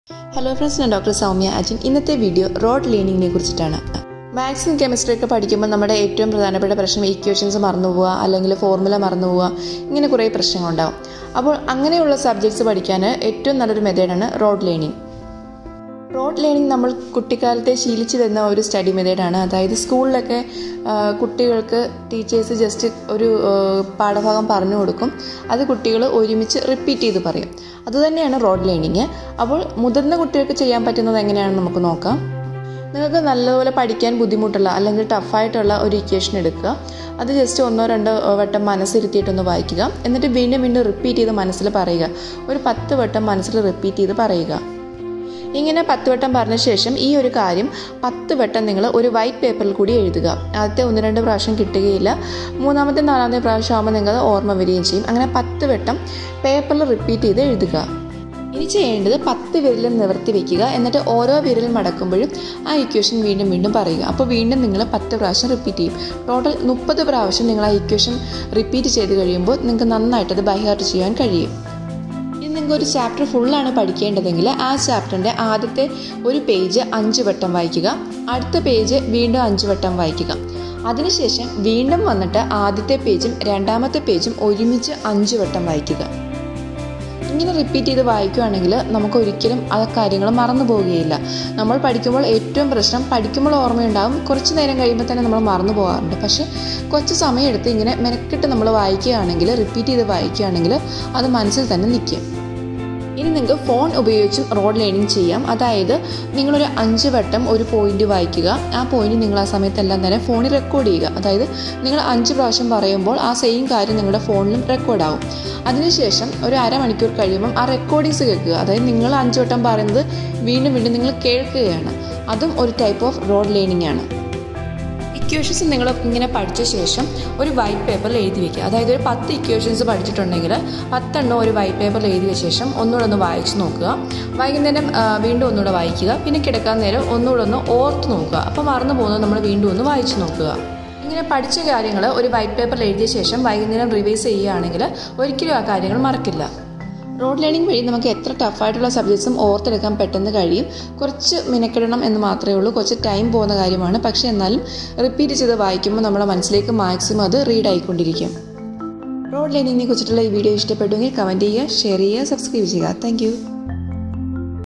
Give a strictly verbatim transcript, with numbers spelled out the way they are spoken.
Hello friends, I am Doctor Soumya Ajin. In this video, Rote Learning ne kurichitana. Maths and chemistry ഒക്കെ പഠിക്കുമ്പോൾ നമ്മുടെ ഏറ്റവും പ്രധാനപ്പെട്ട പ്രശ്നം ഇക്വേഷൻസ് മറന്നു പോവുക അല്ലെങ്കിൽ ഫോർമുല മറന്നു പോവുക ഇങ്ങനെ കുറേ പ്രശ്നങ്ങളുണ്ടാവും. അപ്പോൾ അങ്ങനെയുള്ള സബ്ജക്ട്സ് പഠിക്കാൻ ഏറ്റവും നല്ലൊരു മെത്തേഡാണ് റോട്ട് ലേണിംഗ്. റോട്ട് ലേണിംഗ് നമ്മൾ കുട്ടിക്കാലത്തെ ശീലിച്ചു വരുന്ന ഒരു സ്റ്റഡി മെത്തേഡാണ്. അതായത് സ്കൂളിലൊക്കെ കുട്ടികൾക്ക് ടീച്ചേഴ്സ് ജസ്റ്റ് ഒരു പാഠഭാഗം പറഞ്ഞു കൊടുക്കും, അത് കുട്ടികൾ ഒരുമിച്ച് റിപ്പീറ്റ് ചെയ്ത് പറയും. അതുതന്നെയാണ് റോട്ട് ലേണിംഗ്. അപ്പോൾ മുതിർന്ന കുട്ടികൾക്ക് ചെയ്യാൻ പറ്റുന്നത് എങ്ങനെയാണെന്ന് നമുക്ക് നോക്കാം. നിങ്ങൾക്ക് നല്ലപോലെ പഠിക്കാൻ ബുദ്ധിമുട്ടുള്ള അല്ലെങ്കിൽ ടഫായിട്ടുള്ള ഒരു ഇക്വേഷൻ എടുക്കുക, അത് ജസ്റ്റ് ഒന്നോ രണ്ടോ വട്ടം മനസ്സിരുത്തിയിട്ടൊന്ന് വായിക്കുക, എന്നിട്ട് വീണ്ടും വീണ്ടും റിപ്പീറ്റ് ചെയ്ത് മനസ്സിൽ പറയുക. ഒരു പത്ത് വട്ടം മനസ്സിൽ റിപ്പീറ്റ് ചെയ്ത് പറയുക. ഇങ്ങനെ പത്ത് വട്ടം പറഞ്ഞ ശേഷം ഈ ഒരു കാര്യം പത്ത് വട്ടം നിങ്ങൾ ഒരു വൈറ്റ് പേപ്പറിൽ കൂടി എഴുതുക. ആദ്യത്തെ ഒന്ന് രണ്ട് പ്രാവശ്യം കിട്ടുകയില്ല, മൂന്നാമത്തെ നാലാമത്തെ പ്രാവശ്യം ആകുമ്പോൾ നിങ്ങൾക്ക് ഓർമ്മ വരികയും ചെയ്യും. അങ്ങനെ പത്ത് വട്ടം പേപ്പറിൽ റിപ്പീറ്റ് ചെയ്ത് എഴുതുക. ഇനി ചെയ്യേണ്ടത് പത്ത് വിരലും നിവർത്തി വയ്ക്കുക, എന്നിട്ട് ഓരോ വിരലും മടക്കുമ്പോഴും ആ ഇക്വേഷൻ വീണ്ടും വീണ്ടും പറയുക. അപ്പോൾ വീണ്ടും നിങ്ങൾ പത്ത് പ്രാവശ്യം റിപ്പീറ്റ് ചെയ്യും. ടോട്ടൽ മുപ്പത് പ്രാവശ്യം നിങ്ങൾ ആ ഇക്വേഷൻ റിപ്പീറ്റ് ചെയ്ത് കഴിയുമ്പോൾ നിങ്ങൾക്ക് നന്നായിട്ടത് ബൈ ഹാർട്ട് ചെയ്യാൻ കഴിയും. ഇനി നിങ്ങൾക്ക് ഒരു ചാപ്റ്റർ ഫുള്ളാണ് പഠിക്കേണ്ടതെങ്കിൽ ആ ചാപ്റ്ററിൻ്റെ ആദ്യത്തെ ഒരു പേജ് അഞ്ച് വട്ടം വായിക്കുക, അടുത്ത പേജ് വീണ്ടും അഞ്ച് വട്ടം വായിക്കുക. അതിനുശേഷം വീണ്ടും വന്നിട്ട് ആദ്യത്തെ പേജും രണ്ടാമത്തെ പേജും ഒരുമിച്ച് അഞ്ച് വട്ടം വായിക്കുക. ഇങ്ങനെ റിപ്പീറ്റ് ചെയ്ത് വായിക്കുകയാണെങ്കിൽ നമുക്ക് ഒരിക്കലും ആ കാര്യങ്ങൾ മറന്നു പോവുകയില്ല. നമ്മൾ പഠിക്കുമ്പോൾ ഏറ്റവും പ്രശ്നം പഠിക്കുമ്പോൾ ഓർമ്മയുണ്ടാകും, കുറച്ച് നേരം കഴിയുമ്പോൾ തന്നെ നമ്മൾ മറന്നു പോകാറുണ്ട്. പക്ഷേ കുറച്ച് സമയമെടുത്ത് ഇങ്ങനെ മെനക്കെട്ട് നമ്മൾ വായിക്കുകയാണെങ്കിൽ, റിപ്പീറ്റ് ചെയ്ത് വായിക്കുകയാണെങ്കിൽ അത് മനസ്സിൽ തന്നെ നിൽക്കും. ഇനി നിങ്ങൾക്ക് ഫോൺ ഉപയോഗിച്ചും റോട്ട് ലേണിംഗ് ചെയ്യാം. അതായത് നിങ്ങളൊരു അഞ്ച് വട്ടം ഒരു പോയിന്റ് വായിക്കുക, ആ പോയിന്റ് നിങ്ങൾ ആ സമയത്തെല്ലാം തന്നെ ഫോണിൽ റെക്കോർഡ് ചെയ്യുക. അതായത് നിങ്ങൾ അഞ്ച് പ്രാവശ്യം പറയുമ്പോൾ ആ സെയിം കാര്യം നിങ്ങളുടെ ഫോണിലും റെക്കോർഡാവും. അതിനുശേഷം ഒരു അരമണിക്കൂർ കഴിയുമ്പം ആ റെക്കോർഡിങ്സ് കേൾക്കുക. അതായത് നിങ്ങൾ അഞ്ച് വട്ടം പറയുന്നത് വീണ്ടും വീണ്ടും നിങ്ങൾ കേൾക്കുകയാണ്. അതും ഒരു ടൈപ്പ് ഓഫ് റോട്ട് ലേണിംഗ് ആണ്. ഇക്വേഷൻസ് നിങ്ങൾ ഇങ്ങനെ പഠിച്ച ശേഷം ഒരു വൈറ്റ് പേപ്പറിൽ എഴുതി വയ്ക്കുക. അതായത് ഒരു പത്ത് ഇക്വേഷൻസ് പഠിച്ചിട്ടുണ്ടെങ്കിൽ പത്തെണ്ണം ഒരു വൈറ്റ് പേപ്പറിൽ എഴുതിയ ശേഷം ഒന്നുകൂടെ ഒന്ന് വായിച്ച് നോക്കുക. വൈകുന്നേരം വീണ്ടും ഒന്നുകൂടെ വായിക്കുക, പിന്നെ കിടക്കാൻ നേരം ഒന്നുകൂടെ ഒന്ന് ഓർത്ത് നോക്കുക. അപ്പോൾ മറന്നു പോകുന്നത് നമ്മൾ വീണ്ടും ഒന്ന് വായിച്ച് നോക്കുക. ഇങ്ങനെ പഠിച്ച കാര്യങ്ങൾ ഒരു വൈറ്റ് പേപ്പറിൽ എഴുതിയ ശേഷം വൈകുന്നേരം റിവൈസ് ചെയ്യുകയാണെങ്കിൽ ഒരിക്കലും ആ കാര്യങ്ങൾ മറക്കില്ല. റോട്ട് ലേണിംഗ് വഴി നമുക്ക് എത്ര ടഫായിട്ടുള്ള സബ്ജക്ട്സും ഓർത്തെടുക്കാൻ പെട്ടെന്ന് കഴിയും. കുറച്ച് മിനക്കിടണം എന്ന് മാത്രമേ ഉള്ളൂ, കുറച്ച് ടൈം പോകുന്ന കാര്യമാണ്. പക്ഷേ എന്നാലും റിപ്പീറ്റ് ചെയ്ത് വായിക്കുമ്പോൾ നമ്മുടെ മനസ്സിലേക്ക് മാക്സിമം അത് റീഡ് ആയിക്കൊണ്ടിരിക്കും. റോട്ട് ലേണിംഗിനെ കുറിച്ചിട്ടുള്ള ഈ വീഡിയോ ഇഷ്ടപ്പെട്ടുവെങ്കിൽ കമൻറ്റ് ചെയ്യുക, ഷെയർ ചെയ്യുക, സബ്സ്ക്രൈബ് ചെയ്യുക. താങ്ക്